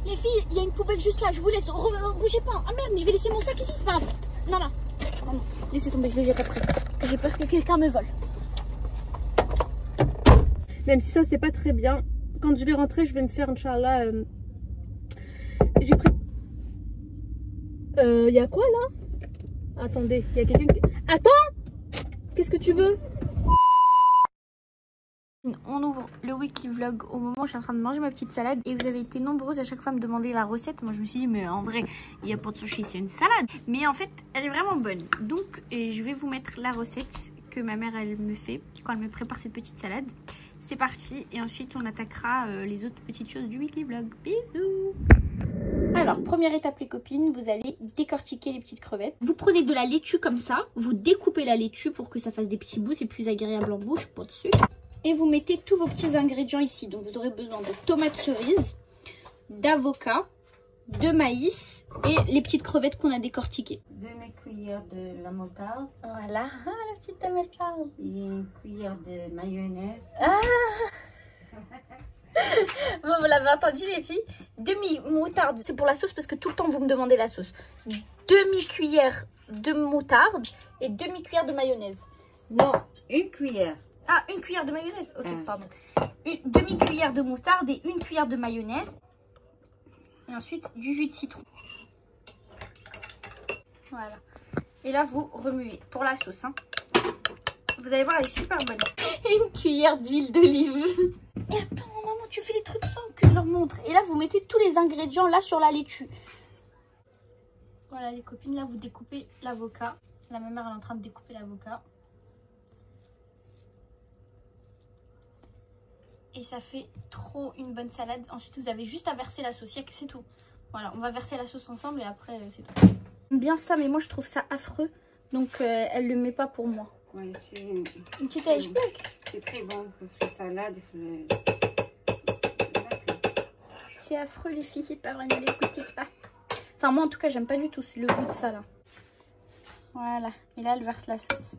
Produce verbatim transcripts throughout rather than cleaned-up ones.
Les filles, il y a une poubelle juste là, je vous laisse. Re bougez pas. Ah merde, mais je vais laisser mon sac ici, c'est pas grave. Non, non. Non, non. Laissez tomber, je le jette après. Parce que j'ai peur que quelqu'un me vole. Même si ça, c'est pas très bien. Quand je vais rentrer, je vais me faire, Inch'Allah. Euh... J'ai pris. Il euh, y a quoi là? Attendez, il y a quelqu'un qui. Attends! Qu'est-ce que tu veux? On ouvre le wiki vlog au moment où je suis en train de manger ma petite salade et vous avez été nombreuses à chaque fois à me demander la recette. Moi je me suis dit mais en vrai il n'y a pas de sushi, c'est une salade, mais en fait elle est vraiment bonne. Donc je vais vous mettre la recette que ma mère elle me fait quand elle me prépare cette petite salade. C'est parti et ensuite on attaquera euh, les autres petites choses du weekly vlog. Bisous. Alors première étape les copines, vous allez décortiquer les petites crevettes. Vous prenez de la laitue comme ça, vous découpez la laitue pour que ça fasse des petits bouts, c'est plus agréable en bouche, pas de sucre. Et vous mettez tous vos petits ingrédients ici. Donc vous aurez besoin de tomates cerises, d'avocat, de maïs et les petites crevettes qu'on a décortiquées. Deux cuillères de la moutarde. Voilà, ah, la petite dame elle parle. Et une cuillère de mayonnaise. Ah bon, vous l'avez entendu les filles. Demi moutarde, c'est pour la sauce parce que tout le temps vous me demandez la sauce. Demi cuillère de moutarde et demi cuillère de mayonnaise. Non, une cuillère. Ah, une cuillère de mayonnaise. Ok, mmh. pardon. Une demi-cuillère de moutarde et une cuillère de mayonnaise. Et ensuite, du jus de citron. Voilà. Et là, vous remuez pour la sauce. Hein. Vous allez voir, elle est super bonne. Une cuillère d'huile d'olive. Et attends, maman, tu fais les trucs sans que je leur montre. Et là, vous mettez tous les ingrédients là sur la laitue. Voilà, les copines, là, vous découpez l'avocat. Là, ma mère, elle est en train de découper l'avocat. Et ça fait trop une bonne salade. Ensuite, vous avez juste à verser la sauce. C'est tout. Voilà, on va verser la sauce ensemble et après, c'est tout. J'aime bien ça, mais moi, je trouve ça affreux. Donc, euh, elle le met pas pour moi. Oui, c'est une, une petite iceberg. C'est très bon pour la salade. Le... C'est affreux, les filles. C'est pas vrai, ne l'écoutez pas. Enfin, moi, en tout cas, j'aime pas du tout le goût de ça, là. Voilà. Et là, elle verse la sauce.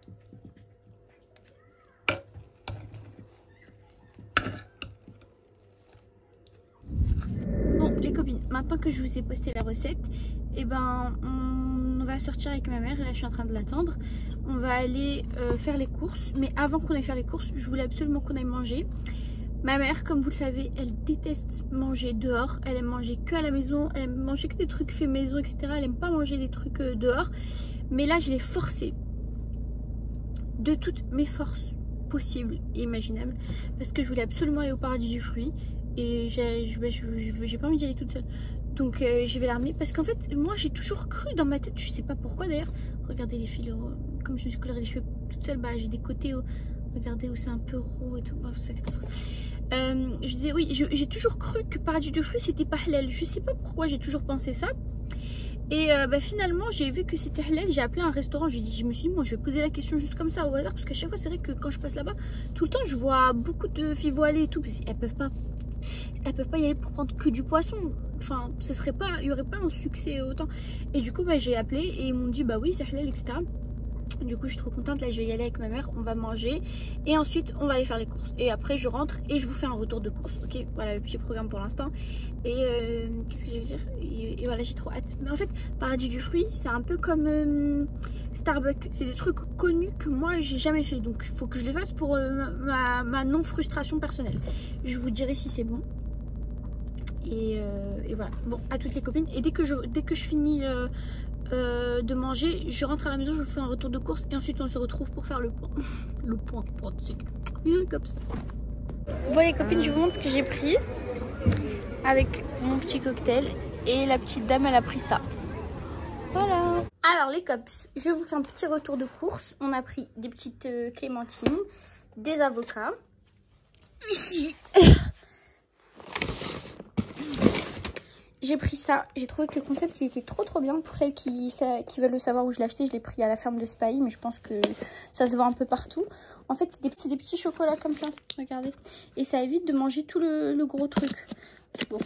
Les copines, maintenant que je vous ai posté la recette, et eh ben on va sortir avec ma mère. Et là je suis en train de l'attendre. On va aller euh, faire les courses, mais avant qu'on aille faire les courses, je voulais absolument qu'on aille manger. Ma mère, comme vous le savez, elle déteste manger dehors. Elle aime manger que à la maison, elle aime manger que des trucs faits maison, etc. Elle aime pas manger des trucs euh, dehors. Mais là je l'ai forcée de toutes mes forces possibles et imaginables, parce que je voulais absolument aller au paradis du fruit. Et j'ai pas envie d'y aller toute seule. Donc euh, je vais la ramener. Parce qu'en fait, moi j'ai toujours cru dans ma tête. Je sais pas pourquoi d'ailleurs. Regardez les fils. Euh, comme je me suis colorée les cheveux toute seule, bah j'ai des côtés. Euh, regardez où c'est un peu roux et tout. Bref, c'est euh, je disais oui, j'ai toujours cru que paradis du fruit c'était pas halal. Je sais pas pourquoi j'ai toujours pensé ça. Et euh, bah, finalement j'ai vu que c'était halal. J'ai appelé un restaurant. Dit, je me suis dit moi je vais poser la question juste comme ça au hasard. Parce qu'à chaque fois c'est vrai que quand je passe là-bas, tout le temps je vois beaucoup de filles voilées et tout. Parce qu'elles peuvent pas. Elles peuvent pas y aller pour prendre que du poisson. Enfin, ce serait pas, il y aurait pas un succès autant. Et du coup, bah, j'ai appelé et ils m'ont dit bah oui, c'est halal, et cetera. Du coup, je suis trop contente. Là, je vais y aller avec ma mère. On va manger et ensuite, on va aller faire les courses. Et après, je rentre et je vous fais un retour de course. Ok, voilà le petit programme pour l'instant. Et euh, qu'est-ce que je veux dire et, et voilà, j'ai trop hâte. Mais en fait, paradis du fruit, c'est un peu comme euh, Starbucks. C'est des trucs connus que moi, j'ai jamais fait. Donc, il faut que je les fasse pour euh, ma, ma non frustration personnelle. Je vous dirai si c'est bon. Et, euh, et voilà. Bon, à toutes les copines. Et dès que je, dès que je finis euh, euh, de manger, je rentre à la maison, je vous fais un retour de course. Et ensuite, on se retrouve pour faire le point. Le point, point de sucre. Bisous les cops. Bon les copines, je vous montre ce que j'ai pris. Avec mon petit cocktail. Et la petite dame, elle a pris ça. Voilà. Alors les cops, je vous fais un petit retour de course. On a pris des petites euh, clémentines, des avocats. Ici. J'ai pris ça, j'ai trouvé que le concept il était trop trop bien. Pour celles qui, ça, qui veulent le savoir où je l'ai acheté, je l'ai pris à la ferme de Spahi, mais je pense que ça se vend un peu partout. En fait, c'est des petits, des petits chocolats comme ça, regardez. Et ça évite de manger tout le, le gros truc. Bon.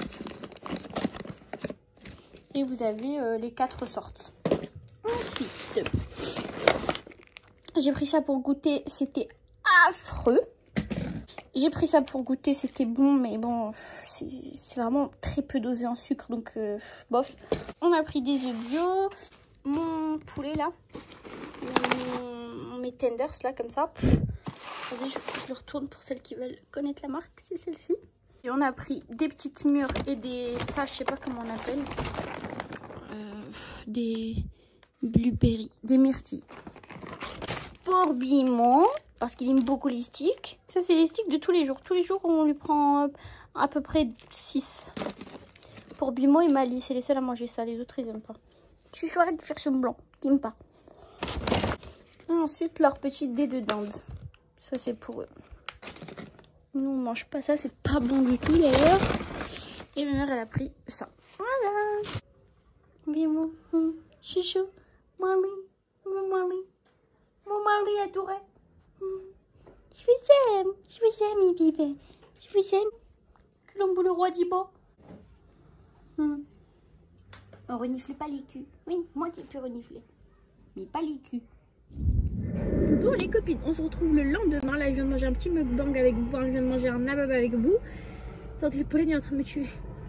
Et vous avez euh, les quatre sortes. Ensuite, j'ai pris ça pour goûter, c'était affreux. J'ai pris ça pour goûter, c'était bon, mais bon... c'est vraiment très peu dosé en sucre, donc euh, bof. On a pris des œufs bio, mon poulet là, mon, mes tenders là comme ça. Attendez, je, je le retourne pour celles qui veulent connaître la marque, c'est celle-ci. Et on a pris des petites mûres et des, ça je sais pas comment on appelle, euh, des blueberries, des myrtilles. Pour Bimo, parce qu'il aime beaucoup les sticks. Ça c'est les sticks de tous les jours. Tous les jours on lui prend à peu près six. Pour Bimo et Mali, c'est les seuls à manger ça, les autres ils aiment pas. Je suis arrête de faire ce blanc, ils n'aiment pas. Et ensuite leur petit dé de dinde. Ça c'est pour eux. Nous on mange pas ça, c'est pas bon du tout d'ailleurs. Et ma mère elle a pris ça. Voilà. Bimo, chouchou, Mali, Mali, mon mari adoré. Je vous aime, je vous aime mes bébés, je vous aime. Colombo le roi d'Ibo. Hum. On renifle pas les culs. Oui, moi tu peux renifler, mais pas les culs. Bon les copines, on se retrouve le lendemain. Là je viens de manger un petit mukbang avec vous, je viens de manger un nabab avec vous. Attendez, Pauline est en train de me tuer.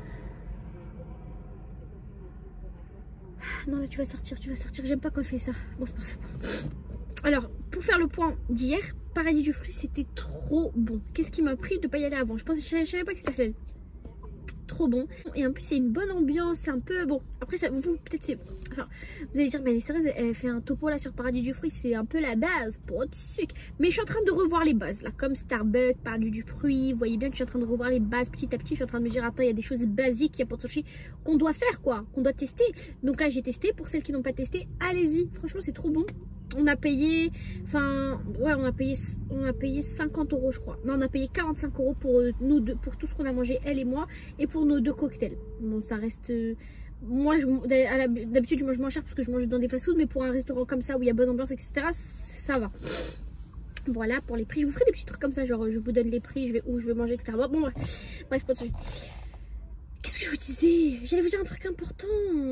Non là tu vas sortir, tu vas sortir, j'aime pas qu'on fait ça. Bon c'est parfait. Alors pour faire le point d'hier, Paradis du fruit c'était trop bon. Qu'est-ce qui m'a pris de pas y aller avant? Je pensais, je savais pas que c'était halal. Trop bon. Et en plus c'est une bonne ambiance, c'est un peu bon. Après ça vous peut-être c'est, enfin vous allez dire mais elle est sérieuse, elle fait un topo là sur Paradis du fruit, c'est un peu la base pour autre sucre. Mais je suis en train de revoir les bases là, comme Starbucks, Paradis du fruit. Vous voyez bien que je suis en train de revoir les bases petit à petit. Je suis en train de me dire attends il y a des choses basiques, il y a pour sushi qu'on doit faire quoi, qu'on doit tester. Donc là j'ai testé. Pour celles qui n'ont pas testé, allez-y. Franchement c'est trop bon. On a payé, enfin, ouais, on a payé, on a payé cinquante euros, je crois. Non, on a payé quarante-cinq euros pour nous deux, pour tout ce qu'on a mangé, elle et moi, et pour nos deux cocktails. Bon, ça reste, euh, moi, d'habitude, je mange moins cher parce que je mange dans des fast-food, mais pour un restaurant comme ça où il y a bonne ambiance, et cetera, ça va. Voilà, pour les prix, je vous ferai des petits trucs comme ça, genre, je vous donne les prix, je vais où je vais manger, et cetera. Bon, bref, bref, pas de sujet. Qu'est-ce que je vous disais? J'allais vous dire un truc important.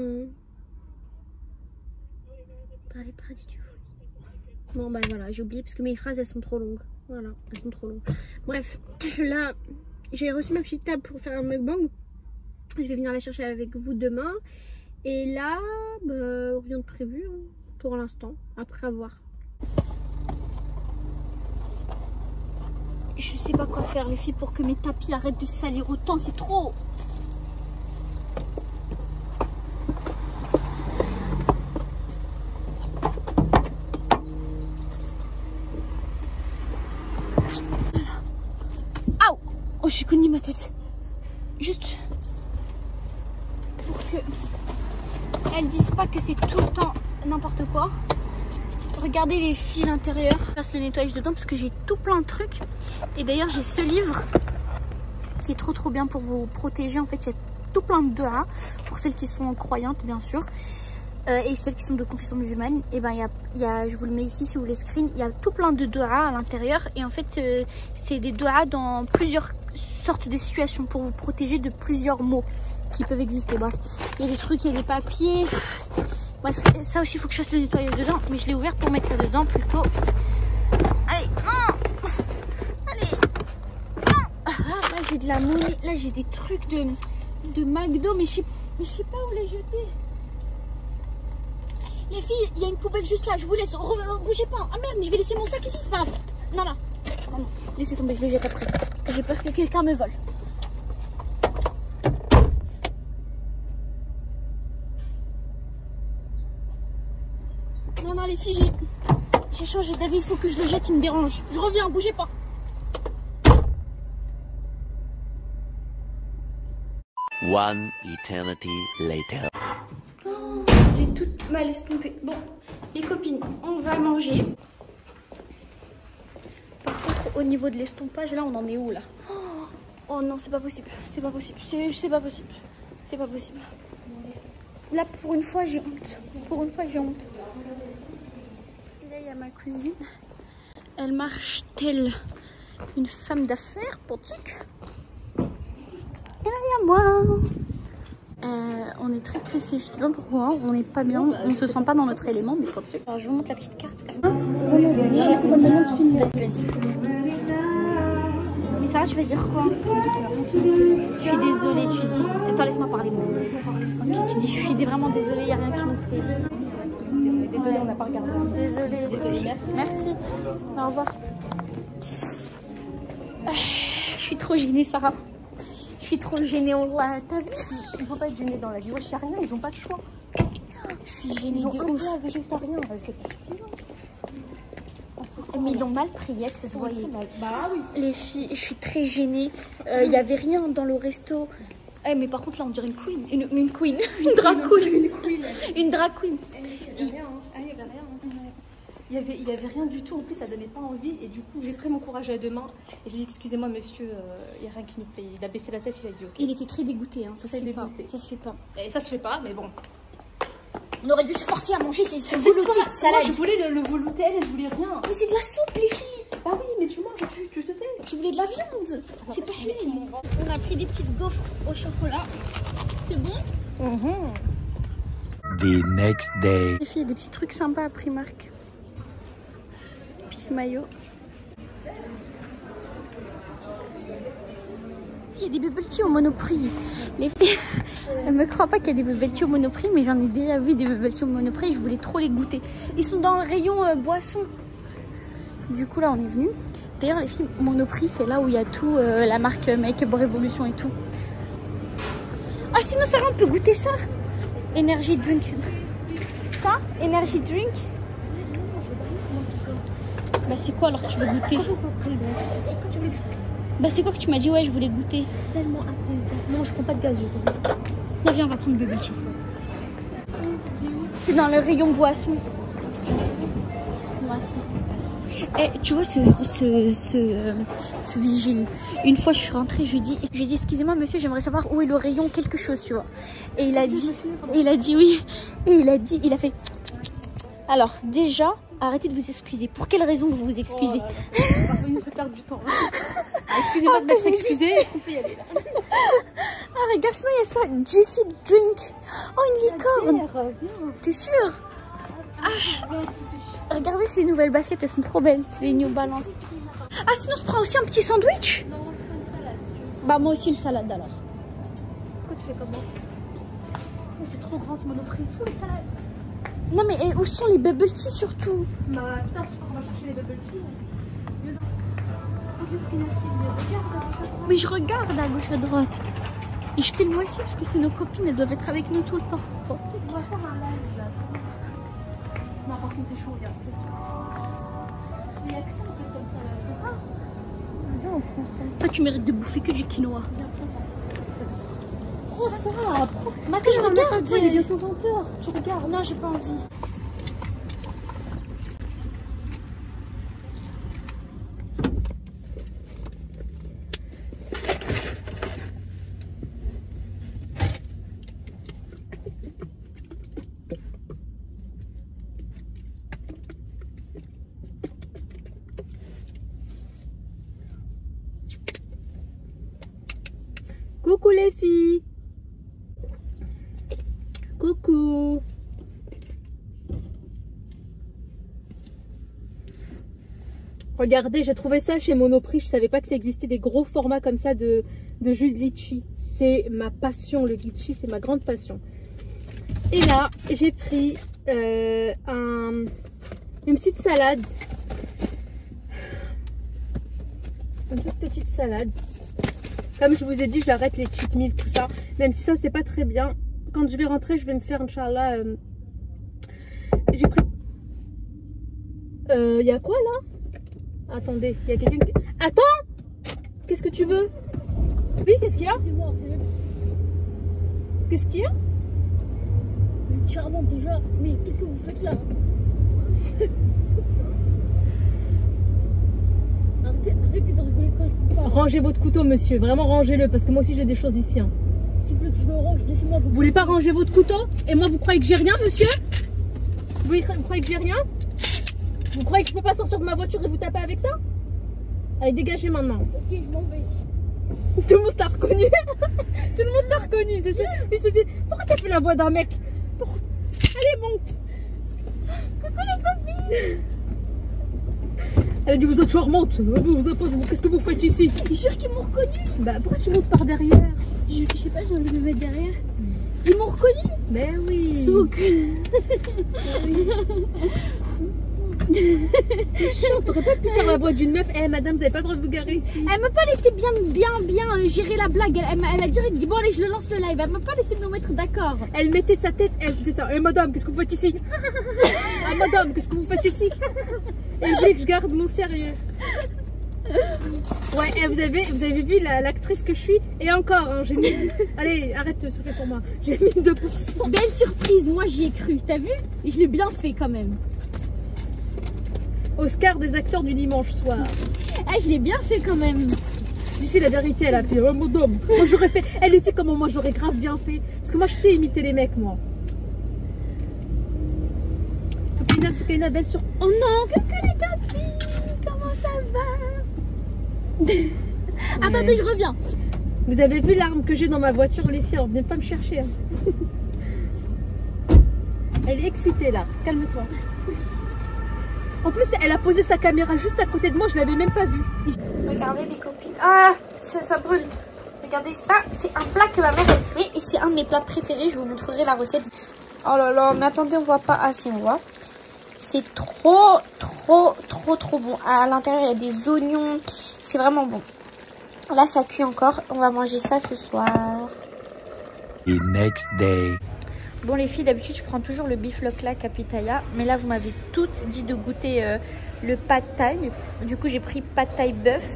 Parlez Paradis du fruit. Bon bah voilà, j'ai oublié parce que mes phrases elles sont trop longues. Voilà, elles sont trop longues. Bref, là j'ai reçu ma petite table pour faire un mukbang. Je vais venir la chercher avec vous demain. Et là, bah, rien de prévu hein, pour l'instant. Après avoir. Je sais pas quoi faire les filles pour que mes tapis arrêtent de salir autant, c'est trop. Oh, j'ai cogné ma tête. Juste pour que elles disent pas que c'est tout le temps n'importe quoi. Regardez les fils intérieurs. Je passe le nettoyage dedans parce que j'ai tout plein de trucs. Et d'ailleurs, j'ai ce livre qui est trop trop bien pour vous protéger. En fait, il y a tout plein de doigts pour celles qui sont croyantes, bien sûr. Euh, et celles qui sont de confession musulmane, et ben il y a, y a, je vous le mets ici si vous voulez screen, il y a tout plein de doigts à l'intérieur et en fait euh, c'est des doigts dans plusieurs sortes de situations pour vous protéger de plusieurs maux qui peuvent exister. Bref, il y a des trucs, il y a des papiers, bref, ça aussi il faut que je fasse le nettoyage dedans, mais je l'ai ouvert pour mettre ça dedans plutôt. Allez, non, allez, non. Ah, là j'ai de la monnaie, là j'ai des trucs de, de McDo, mais je sais, mais je sais pas où les jeter. Les filles, il y a une poubelle juste là, je vous laisse, Re bougez pas. Ah merde, mais je vais laisser mon sac ici, c'est pas grave. Non, non, non, non, laissez tomber, je le jette après. Parce que j'ai peur que quelqu'un me vole. Non, non, les filles, j'ai changé d'avis, il faut que je le jette, il me dérange. Je reviens, bougez pas. One eternity later. J'ai toute mal estompée. Bon, les copines, on va manger. Par contre, au niveau de l'estompage, là, on en est où là? Oh non, c'est pas possible. C'est pas possible. C'est pas possible. C'est pas possible. Là, pour une fois, j'ai honte. Pour une fois, j'ai honte. Et là, il y a ma cousine. Elle marche telle une femme d'affaires pour truc. Et là, il y a moi. Euh, on est très stressé, je sais pas pourquoi, on n'est pas bien, on se sent pas dans notre élément, mais faut dessus. Alors je vous montre la petite carte quand même. Vas-y, vas-y. Mais ça Ça, tu vas dire quoi? Je suis désolée, tu dis. Attends, laisse-moi parler. Laisse-moi parler. Ok, tu dis, je suis vraiment désolée, il n'y a rien qui nous fait. Désolée, on n'a pas regardé. Désolée. Désolée. Merci. Au revoir. Je suis trop gênée, Sarah. Je suis trop gênée, on l'a. T'as vu? Il ne faut pas être gêné dans la vie. Wesh, il n'y a rien, ils n'ont pas de choix. Je suis gênée Ils ont de un ouf. plat végétarien, c'est pas suffisant. Mais ils l'ont mal pris, Yves, ça se voyait. Bah oui. Les filles, je suis très gênée. Il n'y avait rien dans le resto. Eh, mais par contre, là, on dirait une queen. Une, une queen. Une drag queen. Une drag queen. Il n'y avait rien. Hein. Ah, il n'y avait rien. Hein. Il y avait, il y avait rien du tout. En plus, ça donnait pas envie. Et du coup, j'ai pris mon courage à deux mains. Et j'ai dit, excusez-moi, monsieur, euh, il n'y a rien qui nous plaît. Il a baissé la tête, il a dit ok. Il était très dégoûté, hein. Ça se Très fait pas. dégoûté. Ça se fait pas. Et ça se fait pas, mais bon. On aurait dû se forcer à manger ces ce C'est velouté toi, de salade. moi, je voulais le, le velouté, elle, elle voulait rien. Mais c'est de la soupe, les filles. Bah oui, mais tu manges, tu, tu te tais. Tu voulais de la viande. C'est pas vrai. On a pris des petites gaufres au chocolat. C'est bon? The next day. Les filles, il y a des petits trucs sympas à Primark. Petit maillot. Il y a des bubble tea au Monoprix. Les filles, elles me croient pas qu'il y a des bubble tea au Monoprix, mais j'en ai déjà vu des bubble tea au Monoprix. Je voulais trop les goûter. Ils sont dans le rayon euh, boisson. Du coup, là, on est venu. D'ailleurs, les filles, Monoprix, c'est là où il y a tout, euh, la marque Make-up Revolution et tout. Ah, sinon, ça va, on peut goûter ça. Energy drink. Ça, energy drink. Bah, c'est quoi alors que tu veux goûter? Bah, c'est quoi que tu m'as dit? Ouais, je voulais goûter. Tellement apaisant. Non, je prends pas de gaz, je veux. Non, viens, on va prendre bubble tea. C'est dans le rayon boisson. Eh, tu vois ce, ce, ce, euh, ce vigile, une fois je suis rentrée, je lui dis, je lui dis excusez-moi monsieur, j'aimerais savoir où est le rayon quelque chose, tu vois. Et il a dit, et il a dit oui, et il a dit, il a fait. Alors déjà, arrêtez de vous excuser. Pour quelle raison vous vous excusez? Oh, il nous fait perdre du temps. Excusez-moi de m'être excusée, est-ce qu'on peut y aller là? Ah regarde, sinon il y a ça, Juicy Drink. Oh une licorne. T'es sûre? Ah. Regardez ces nouvelles baskets, elles sont trop belles. C'est les New Balance. Ah, sinon, je prends aussi un petit sandwich. Non, moi je prends une salade si tu veux. Bah, moi aussi, une salade alors. Pourquoi tu fais comment? Oh, c'est trop grand ce Monoprix. Où les salades? Non, mais eh, où sont les bubble tea surtout? Bah, putain, on va chercher les bubble tea. Mais je regarde à gauche, à droite. Et je filme moi aussi parce que c'est nos copines, elles doivent être avec nous tout le temps. Bon. Tu sais, on va faire un live là. Non, par contre, c'est chaud, regarde. Mais il y a que ça en fait comme ça, c'est ça? Viens, on prend ça. Toi, tu mérites de bouffer que du quinoa. Viens, prends ça. Prends ça, prends. Mais attends, je regarde. Il est bientôt vingt heures. Tu regardes. Non, j'ai pas envie. Coucou les filles. Coucou. Regardez, j'ai trouvé ça chez Monoprix. Je savais pas que ça existait des gros formats comme ça de, de jus de litchi. C'est ma passion, le litchi, c'est ma grande passion. Et là, j'ai pris euh, un, une petite salade. Une toute petite salade. Comme je vous ai dit, j'arrête les cheat meals, tout ça. Même si ça, c'est pas très bien. Quand je vais rentrer, je vais me faire, Inch'Allah. Euh, j'ai pris... Il euh, y a quoi, là? Attendez, il y a quelqu'un qui... Attends! Qu'est-ce que tu veux? Oui, qu'est-ce qu'il y a? C'est moi, c'est même. Qu'est-ce qu'il y a? Vous êtes charmante déjà, mais qu'est-ce que vous faites là? Arrêtez, arrêtez de rigoler quand je vous parle. Rangez votre couteau, monsieur. Vraiment, rangez-le. Parce que moi aussi, j'ai des choses ici. Hein. Si vous voulez que je le range, laissez-moi vous. Vous voulez pas ranger votre couteau? Et moi, vous croyez que j'ai rien, monsieur? Vous, voulez, vous croyez que j'ai rien? Vous croyez que je peux pas sortir de ma voiture et vous taper avec ça? Allez, dégagez maintenant. Ok, je m'en vais. Tout le monde t'a reconnu. Tout le monde t'a reconnu. C'est ça. Il se dit, pourquoi t'as fait la voix d'un mec? Pourquoi... Allez, monte. Coucou les copines. Elle a dit vous êtes charmante. Vous, vous êtes... Qu'est-ce que vous faites ici? Je suis sûr qu'ils m'ont reconnu. Bah pourquoi tu montes par derrière? Je, je sais pas, j'ai envie de me mettre derrière. Ils m'ont reconnu. Ben oui. Souk. C'est chiant, t'aurais pas pu faire la voix d'une meuf. Eh madame, vous avez pas le droit de vous garer ici. Elle m'a pas laissé bien, bien, bien euh, gérer la blague. Elle, elle, m'a- elle a direct dit bon allez, je le lance le live. Elle m'a pas laissé nous mettre d'accord. Elle mettait sa tête, elle faisait ça. Eh madame, qu'est-ce que vous faites ici? Ah madame, qu'est-ce que vous faites ici? Elle voulait que je garde mon sérieux. Ouais, eh, vous avez, vous avez vu la- l'actrice que je suis? Et encore, hein, j'ai mis... Allez, arrête de souffler sur moi. J'ai mis deux pour cent. Belle surprise, moi j'y ai cru. T'as vu? Et je l'ai bien fait quand même. Oscar des acteurs du dimanche soir. Ah, je l'ai bien fait quand même. D'ici la vérité, elle a fait oh, madame. Moi j'aurais fait, elle est fait comment moi j'aurais grave bien fait. Parce que moi je sais imiter les mecs moi. Soukaina, Soukaina, belle sur. Oh non, coucou les copines, comment ça va? Attendez, je reviens. Vous avez vu l'arme que j'ai dans ma voiture les filles, alors venez pas me chercher. Hein. Elle est excitée là, calme-toi. En plus, elle a posé sa caméra juste à côté de moi, je l'avais même pas vue. Regardez les copines. Ah, ça, ça brûle. Regardez ça, c'est un plat que ma mère elle fait et c'est un de mes plats préférés. Je vous montrerai la recette. Oh là là, mais attendez, on voit pas. Ah si, on voit. C'est trop, trop, trop, trop bon. À l'intérieur, il y a des oignons. C'est vraiment bon. Là, ça cuit encore. On va manger ça ce soir. The next day. Bon les filles, d'habitude je prends toujours le beef loklak à pitaya, mais là vous m'avez toutes dit de goûter euh, le pad thai. Du coup j'ai pris pad thai bœuf.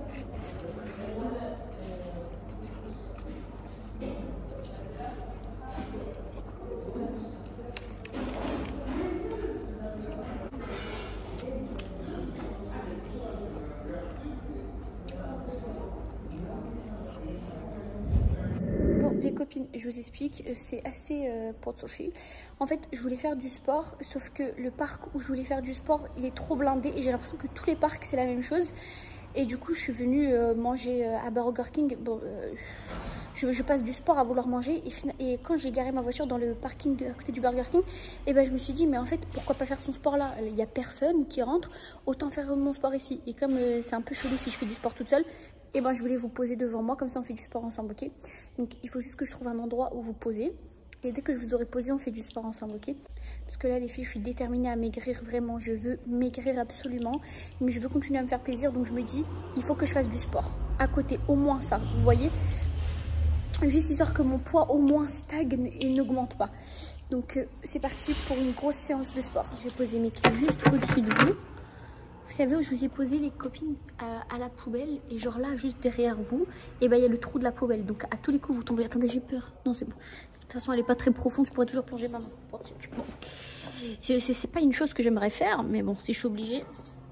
Les copines, je vous explique, c'est assez euh, pour sushi. En fait, je voulais faire du sport, sauf que le parc où je voulais faire du sport, il est trop blindé et j'ai l'impression que tous les parcs c'est la même chose. Et du coup, je suis venue euh, manger euh, à Burger King. Bon, euh, je, je passe du sport à vouloir manger et, et quand j'ai garé ma voiture dans le parking à côté du Burger King, et ben je me suis dit mais en fait pourquoi pas faire son sport là? Il y a personne qui rentre, autant faire mon sport ici. Et comme euh, c'est un peu chelou si je fais du sport toute seule. Et ben je voulais vous poser devant moi, comme ça on fait du sport ensemble, ok? Donc il faut juste que je trouve un endroit où vous posez. Et dès que je vous aurai posé, on fait du sport ensemble, ok? Parce que là les filles, je suis déterminée à maigrir, vraiment. Je veux maigrir absolument. Mais je veux continuer à me faire plaisir, donc je me dis, il faut que je fasse du sport. À côté, au moins ça, vous voyez? Juste histoire que mon poids au moins stagne et n'augmente pas. Donc euh, c'est parti pour une grosse séance de sport. Je vais poser mes clés juste au-dessus de vous. Vous savez où je vous ai posé les copines à, à la poubelle et genre là juste derrière vous et ben il y a le trou de la poubelle, donc à tous les coups vous tombez. Attendez, j'ai peur. Non c'est bon, de toute façon elle est pas très profonde, je pourrais toujours plonger ma main. Bon, c'est pas une chose que j'aimerais faire, mais bon si je suis obligée.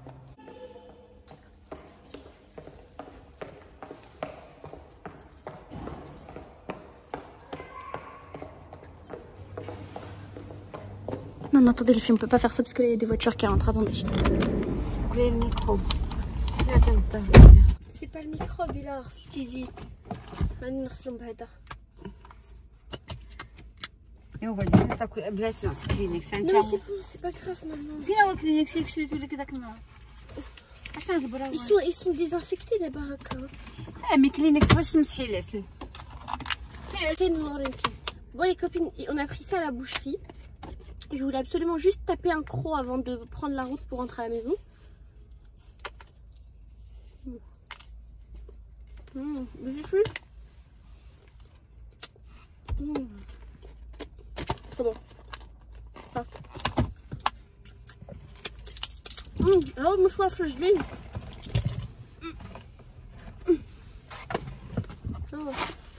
Non non attendez les filles, on peut pas faire ça parce que là il y a des voitures qui rentrent. Attendez. Le micro. C'est pas le microbe, il a dit. ايوا بعدين تاكل بلاتي نعطيك كلينكس انت. Non c'est bon, c'est pas grave maman. زين هو كلينكس اللي شريتو لك داك النهار. اش نهضر Ils sont, ils sont désinfectés d'abord. اه مي كلينكس باش تمسحي العسل. Bon les copines, on a pris ça à la boucherie. Je voulais absolument juste taper un croc avant de prendre la route pour rentrer à la maison. Mmh, beautiful. Mmh. Trop bon. Parfait. Mmh. Alors, je me suis affligée. Mmh. Mmh. Oh.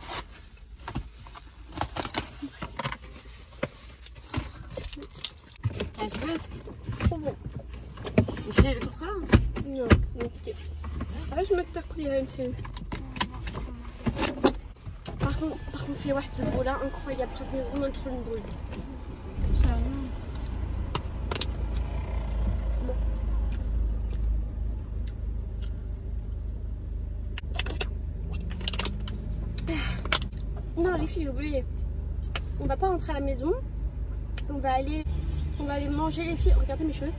عجبتك؟ Trop bon. نشري لك الاخرى؟ Non, ok. علاش ما تاكليها انت؟ Par contre, par contre, fait واحد البولة incroyable. Ça c'est vraiment trop une boule. Non les filles, j'ai oublié. On va pas rentrer à la maison. On va aller, on va aller manger les filles. Regardez mes cheveux.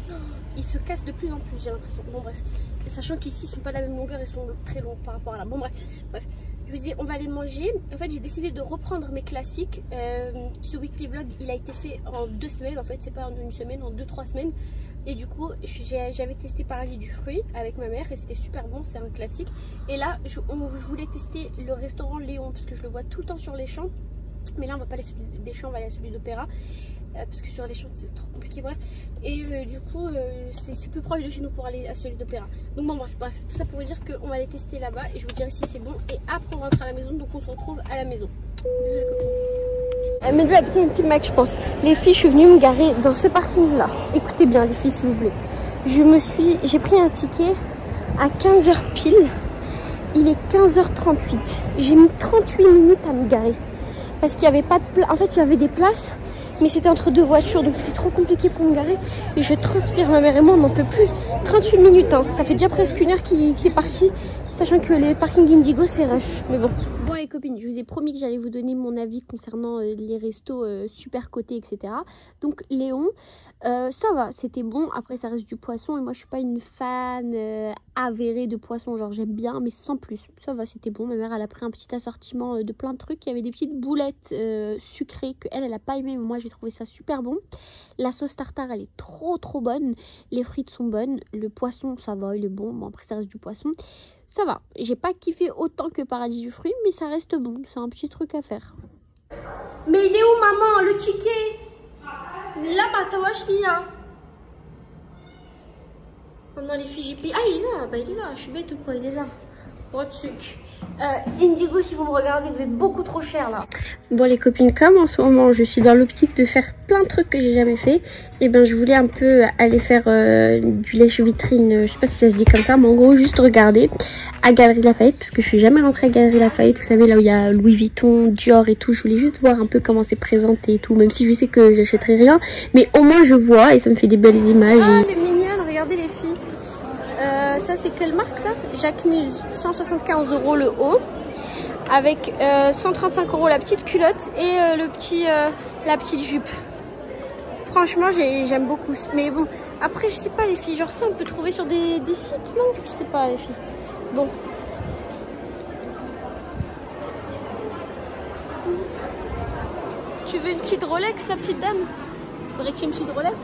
ils se cassent de plus en plus, j'ai l'impression. Bon bref, et sachant qu'ici ils sont pas de la même longueur, ils sont très longs par rapport à là. Bon bref, bref. Je vous dis, on va aller manger. En fait, j'ai décidé de reprendre mes classiques. Euh, ce weekly vlog, il a été fait en deux semaines. En fait, c'est pas en une semaine, en deux trois semaines. Et du coup, j'avais testé Paradis du fruit avec ma mère et c'était super bon, c'est un classique. Et là, je, on, je voulais tester le restaurant Léon parce que je le vois tout le temps sur les champs. Mais là, on va pas aller sur des champs, on va aller à celui d'Opéra. Euh, parce que sur les champs, c'est trop compliqué, bref. Et euh, du coup, euh, c'est plus proche de chez nous pour aller à celui d'Opéra. Donc bon, bref, bref, tout ça pour vous dire qu'on va aller tester là-bas et je vous dirai si c'est bon. Et après, on rentre à la maison, donc on se retrouve à la maison. Bisous les copines. Mais lui a fait une petite Mac, je pense. Les filles, je suis venue me garer dans ce parking-là. Écoutez bien, les filles, s'il vous plaît. Je me suis, j'ai pris un ticket à quinze heures pile. Il est quinze heures trente-huit. J'ai mis trente-huit minutes à me garer. Parce qu'il n'y avait pas de place. En fait, il y avait des places, mais c'était entre deux voitures. Donc, c'était trop compliqué pour me garer. Et je transpire, ma mère et moi, on n'en peut plus. trente-huit minutes, hein. Ça fait déjà presque une heure qu'il qu'il est parti. Sachant que les parkings Indigo, c'est rush. Mais bon. Bon les copines, je vous ai promis que j'allais vous donner mon avis concernant euh, les restos euh, super cotés, et cetera. Donc Léon, euh, ça va, c'était bon. Après ça reste du poisson et moi je suis pas une fan euh, avérée de poisson. Genre j'aime bien mais sans plus. Ça va, c'était bon. Ma mère elle a pris un petit assortiment euh, de plein de trucs. Il y avait des petites boulettes euh, sucrées que elle, elle a pas aimé. Mais moi j'ai trouvé ça super bon. La sauce tartare elle est trop trop bonne. Les frites sont bonnes. Le poisson ça va, il est bon. Bon après ça reste du poisson. Ça va, j'ai pas kiffé autant que Paradis du fruit, mais ça reste bon, c'est un petit truc à faire. Mais il est où maman, le ticket? Là-bas, t'as acheté là. Oh non, les filles, j'ai payé. Ah, il est là, bah il est là, je suis bête ou quoi, il est là. What truc. Euh, Indigo, si vous me regardez, vous êtes beaucoup trop cher là. Bon les copines, comme en ce moment je suis dans l'optique de faire plein de trucs que j'ai jamais fait, et ben je voulais un peu aller faire euh, du lèche-vitrine, je sais pas si ça se dit comme ça, mais en gros juste regarder à Galeries Lafayette, parce que je suis jamais rentrée à Galeries Lafayette, vous savez là où il y a Louis Vuitton, Dior et tout. Je voulais juste voir un peu comment c'est présenté et tout, même si je sais que j'achèterai rien, mais au moins je vois et ça me fait des belles images. Ah, et... elle est mignonne, regardez les filles. Euh, ça c'est quelle marque ça? Jacquemus, cent soixante-quinze euros le haut, avec euh, cent trente-cinq euros la petite culotte et euh, le petit, euh, la petite jupe. Franchement j'aime beaucoup, mais bon après je sais pas les filles, genre ça on peut trouver sur des, des sites, non? Je sais pas les filles. Bon. Tu veux une petite Rolex la petite dame? Voudrais-tu une petite Rolex?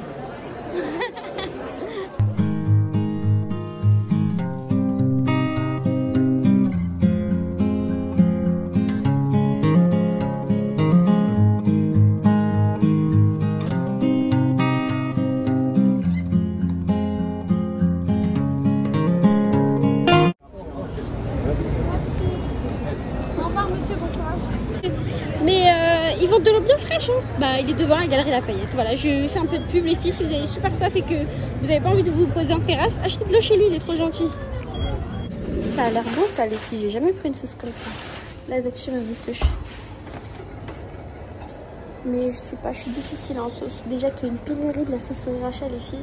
Mais euh, ils vendent de l'eau bien fraîche, hein. Bah il est devant la Galerie Lafayette. Voilà, je fais un peu de pub les filles. Si vous avez super soif et que vous n'avez pas envie de vous poser en terrasse, achetez de l'eau chez lui, il est trop gentil. Ça a l'air bon ça les filles, j'ai jamais pris une sauce comme ça. La nature est touche. Mais je sais pas, je suis difficile en sauce. Déjà qu'il y a une pénurie de la sauce sriracha les filles.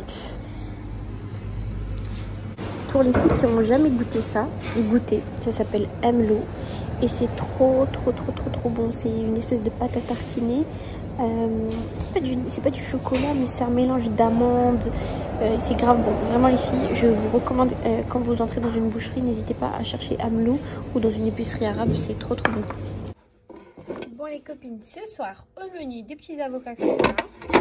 Pour les filles qui n'ont jamais goûté ça, goûtez. Ça s'appelle Amelot. Et c'est trop trop trop trop trop bon. C'est une espèce de pâte à tartiner. Euh, c'est pas, du, pas du chocolat, mais c'est un mélange d'amandes. Euh, c'est grave bon. Vraiment les filles, je vous recommande euh, quand vous entrez dans une boucherie, n'hésitez pas à chercher Amelot ou dans une épicerie arabe. C'est trop trop bon. Bon les copines, ce soir au menu des petits avocats comme ça.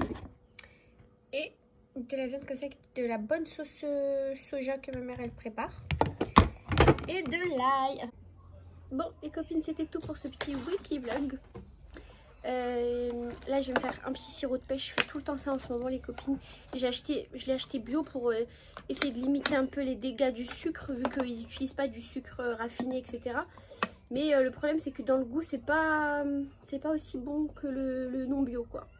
Et de la viande comme ça, de la bonne sauce soja que ma mère elle prépare. Et de l'ail. Bon les copines, c'était tout pour ce petit weekly vlog. Euh, là je vais me faire un petit sirop de pêche. Je fais tout le temps ça en ce moment les copines. J'ai acheté, je l'ai acheté bio pour euh, essayer de limiter un peu les dégâts du sucre, vu qu'ils n'utilisent pas du sucre raffiné, et cetera. Mais euh, le problème c'est que dans le goût c'est pas c'est pas aussi bon que le, le non bio quoi.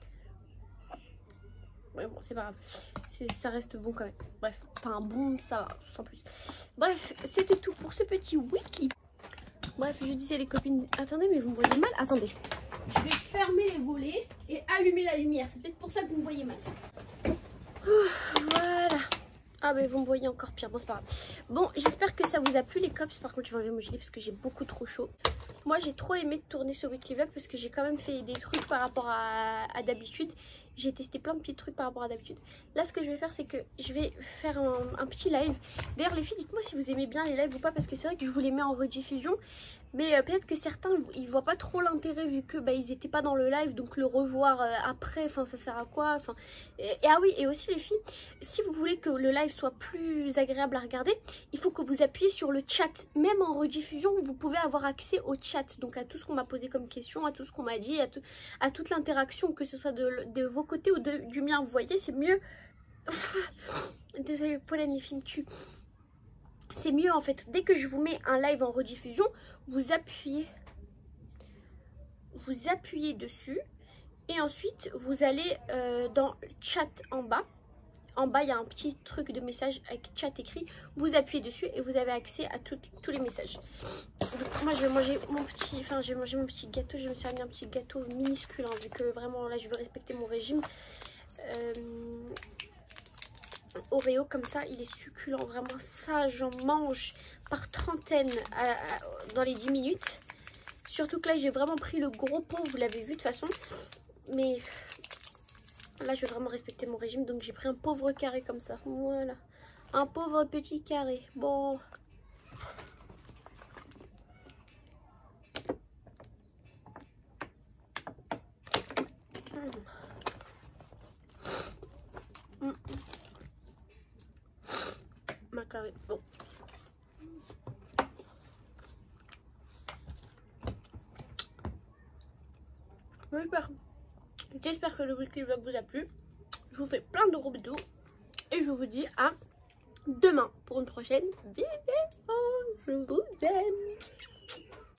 Ouais bon c'est pas grave, ça reste bon quand même. Bref, enfin bon ça va sans plus. Bref, c'était tout pour ce petit wiki. Bref, je disais les copines, attendez mais vous me voyez mal. Attendez, je vais fermer les volets et allumer la lumière. C'est peut-être pour ça que vous me voyez mal. Voilà. Ah mais vous me voyez encore pire, bon c'est pas grave. Bon j'espère que ça vous a plu les cops. Par contre je vais enlever mon gilet parce que j'ai beaucoup trop chaud. Moi j'ai trop aimé tourner ce weekly vlog parce que j'ai quand même fait des trucs par rapport à, à d'habitude. j'ai testé plein de petits trucs par rapport à d'habitude. Là ce que je vais faire c'est que je vais faire un, un petit live. D'ailleurs les filles, dites-moi si vous aimez bien les lives ou pas, parce que c'est vrai que je vous les mets en rediffusion. Mais euh, peut-être que certains ils voient pas trop l'intérêt vu que bah, ils étaient pas dans le live, donc le revoir euh, après, enfin ça sert à quoi, enfin et, et ah oui, et aussi les filles, si vous voulez que le live soit plus agréable à regarder, il faut que vous appuyez sur le chat. Même en rediffusion vous pouvez avoir accès au chat, donc à tout ce qu'on m'a posé comme question, à tout ce qu'on m'a dit, à, tout, à toute l'interaction, que ce soit de, de vos côtés ou de, du mien. Vous voyez, c'est mieux. Désolée, pollen, les filles me tuent. C'est mieux en fait, dès que je vous mets un live en rediffusion, vous appuyez vous appuyez dessus et ensuite vous allez euh, dans chat en bas. En bas il y a un petit truc de message avec chat écrit, vous appuyez dessus et vous avez accès à tout, tous les messages. Donc moi je vais manger mon petit, enfin je vais manger mon petit gâteau, je vais me servir un petit gâteau minuscule hein, vu que vraiment là je veux respecter mon régime. Euh... Oreo comme ça, il est succulent, vraiment ça j'en mange par trentaine à, à, dans les dix minutes. Surtout que là j'ai vraiment pris le gros pot, vous l'avez vu de toute façon. Mais là je vais vraiment respecter mon régime, donc j'ai pris un pauvre carré comme ça, voilà. Un pauvre petit carré, bon. Mmh. Mmh. Ma carré, bon. J'espère que le weekly vlog vous a plu. Je vous fais plein de gros bisous et je vous dis à demain pour une prochaine vidéo. Je vous aime.